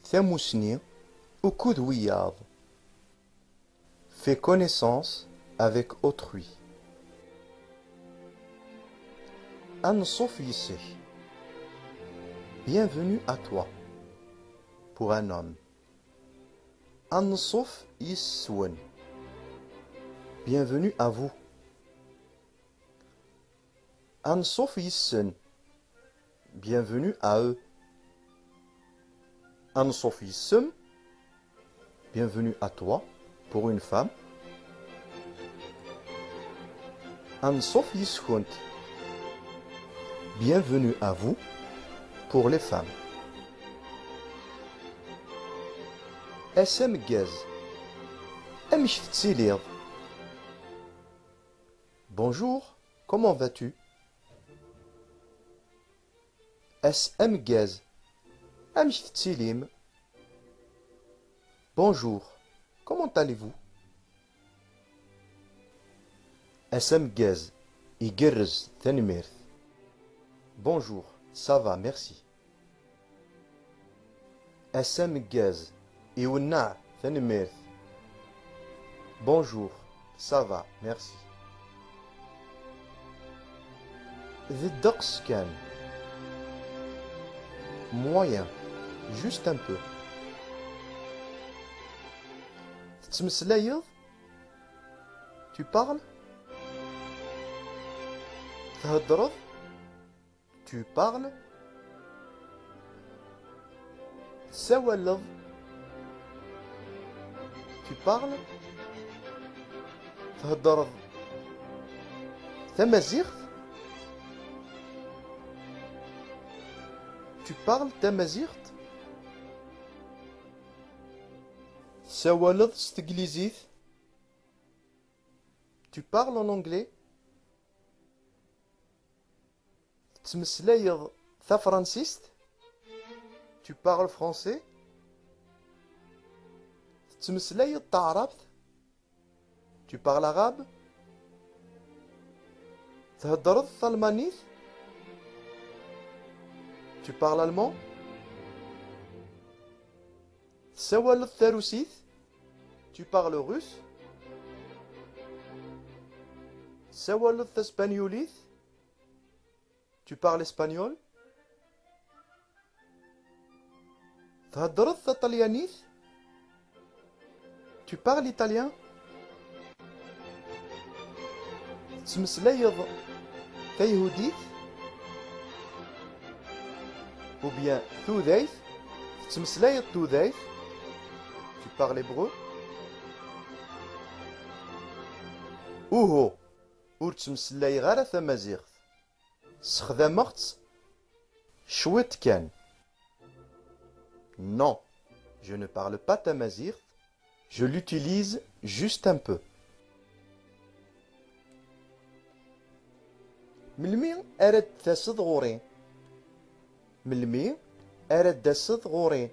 tamusni ukud wiyaḍ. Fais connaissance avec autrui. Ansouf yissih. Bienvenue à toi. Pour un homme. Ansouf yiswen. Bienvenue à vous. Ansouf yissen. Bienvenue à eux. Ansouf yissem. Bienvenue à toi. Pour une femme. Ansouf yiskunt. Bienvenue à vous. Pour les femmes. Asam gaz. Amek tettiliḍ? Bonjour, comment vas-tu? Asam gaz. Amek tettilim? Bonjour, comment allez-vous? Asam gaz. Igerrez, tanemmirt. Bonjour, ça va, merci. Asam gaz. Iwenna, tanemmirt. Bonjour, ça va, merci. The ducks can. Moyen, juste un peu. Tettmeslayeḍ? Tu parles? Theddreḍ? Tu parles? Tessawaleḍ? Tu parles? Theddreḍ tamaziɣt? Tu parles tamaziɣt? Tessawaleḍ s teglizit? Tu parles en anglais? Tettmeslayeḍ tafransist? Tu parles français? Tettmeslayeḍ taɛṛabt? Tu parles arabe? Theddreḍ talmanit? Tu parles allemand? Tessawaleḍ tarusit? Tu parles russe? Tessawaleḍ taspanyolit? Tu parles espagnol? Theddreḍ taṭalyanit? Tu parles italien? Tettmeslayeḍ tayhudit? Ou bien tudayt? Tettmeslayeḍ tudayt? Tu parles hébreu? Uhu, ur ttmeslayeɣ ara tamaziɣt. Sxedmeɣ-tt cwiṭ kan. Non, je ne parle pas tamaziɣt. Je l'utilise juste un peu. Melmi ara d-taseḍ ɣur-i? Melmi ara d-taseḍ ɣur-i?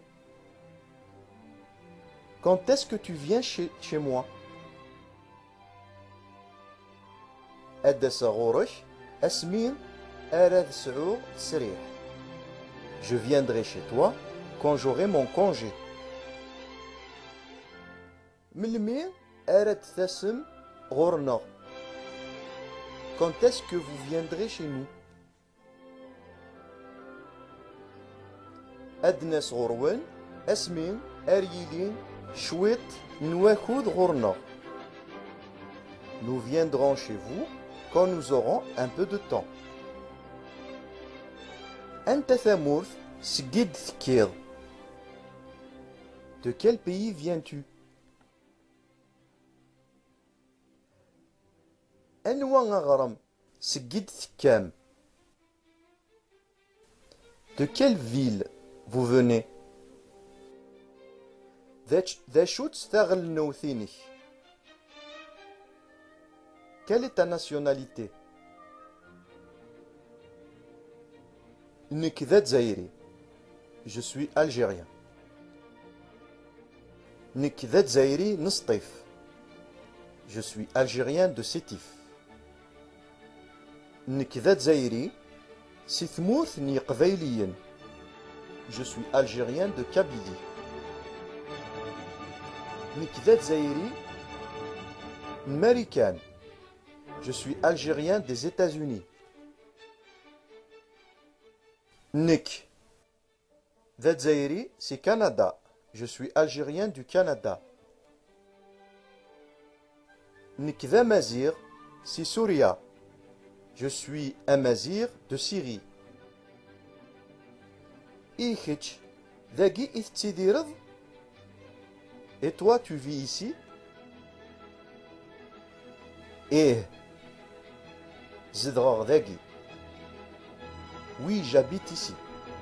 Quand est-ce que tu viens chez moi? Ad d-aseɣ ɣur-k asmi ara d-sɛuɣ tasriḥ. Je viendrai chez toi quand j'aurai mon congé. Melmi ara d-tasem ɣur-neɣ? Quand est-ce que vous viendrez chez nous? Ad d-nas ɣur-wen asmi ar yilin cwiṭ n wakud ɣur-neɣ. Nous viendrons chez vous quand nous aurons un peu de temps. Anta tamurt seg i d-tekkiḍ? De quel pays viens-tu? Anwa aɣrem seg i d-tekkam? De quelle ville vous venez? D acu-tt taɣelnawt-inek? Quelle est ta nationalité? Nekk d Azzayri. Je suis algérien. Nekk d Azzayri n Sṭif. Je suis algérien de Sétif. Nekk d Azzayri si tmurt n Yeqbayliyen. Je suis algérien de Kabylie. نكذا جزائري américain. Je suis algérien des États-Unis. Nik. Zaïri, c'est Canada. Je suis algérien du Canada. Nik Mazir, c'est Souria. Je suis un Mazir de Syrie. Ikich, Dagi Iftidirad. Et toi, tu vis ici? Eh, Zidrar Dagi. Oui, j'habite ici.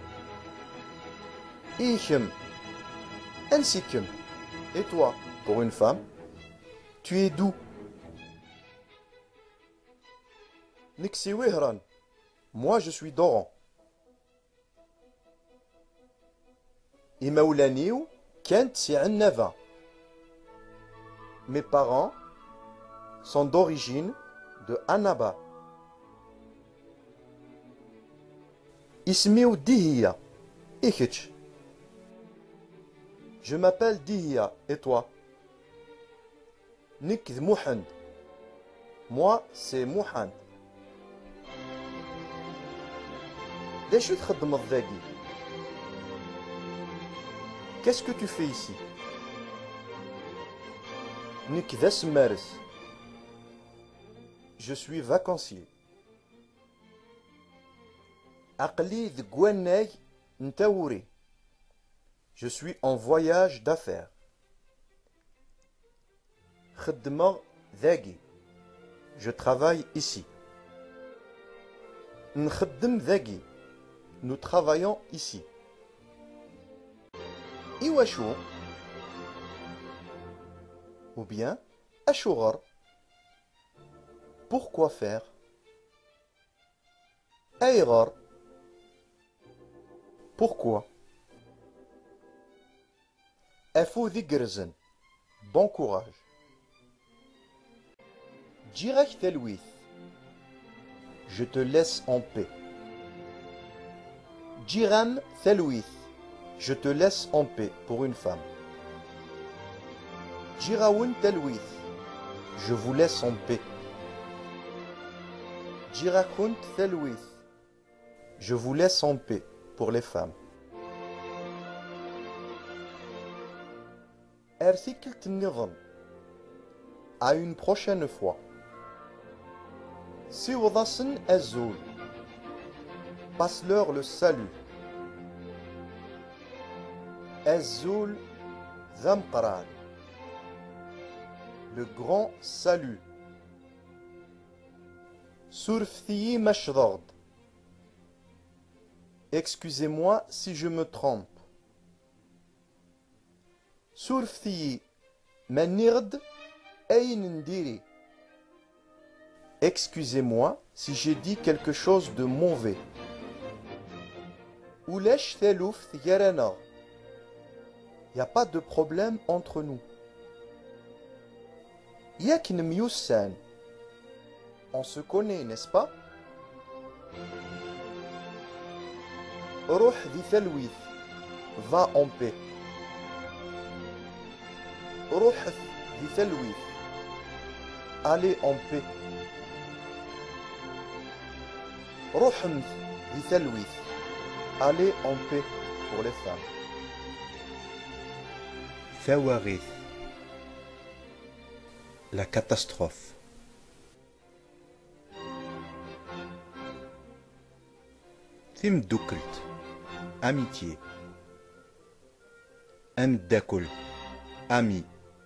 Ichem, Ensikem. Et toi, pour une femme, tu es d'où? Niksi Wehran. Moi, je suis d'Oran. Imaoulaniou, Kent si Annava. Mes parents sont d'origine de Annaba. Ismiou Dihia. Ikich. Je m'appelle Dihia. Et toi? Nikd Mouhand. Moi, c'est Mouhand. Qu'est-ce que tu fais ici? Nikdas Maris. Je suis vacancier. Aqli Dgwanay Ntaouri. Je suis en voyage d'affaires. Khedma Dagi. Je travaille ici. Nkheddem Dagi. Nous travaillons ici. Iwachou. Ou bien Ashourar. Pourquoi faire? Ayrar. Pourquoi? Afou Digerzen. Bon courage. Direct Telwith. Je te laisse en paix. Jiram Telwith. Je te laisse en paix pour une femme. Jiraoun Telwith. Je vous laisse en paix. Jirakunt Telwith. Je vous laisse en paix pour les femmes. Article Nizam. À une prochaine fois. Siwadasen Azul. Passe-leur le salut. Azul Zamqran. Le grand salut. Surfthi Mashdard. Excusez-moi si je me trompe. Surfthi Manird Ayndiri. Excusez-moi si j'ai dit quelque chose de mauvais. Oulesh Telouf Yarana. Il n'y a pas de problème entre nous. Yakin Myussan. On se connaît, n'est-ce pas? Ruh di Telwith. Va en paix. Ruh di Telwith. Allez en paix. Ruhm di Telwith. Allez en paix pour les femmes. Fawarith. La catastrophe. Timdukelt. Amitié. Amdakul. Ami.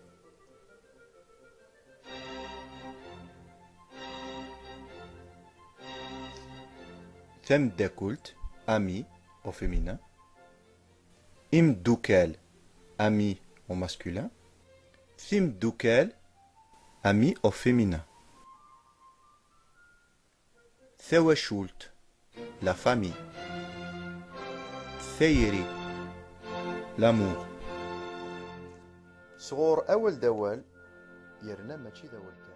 Temdakult. Ami au féminin. Imdukal. Ami au masculin. Timdukal. Ami au féminin. Thawashult. La famille. Thayri. L'amour. صغور أول دوال يرنا ماشي دوال كامل.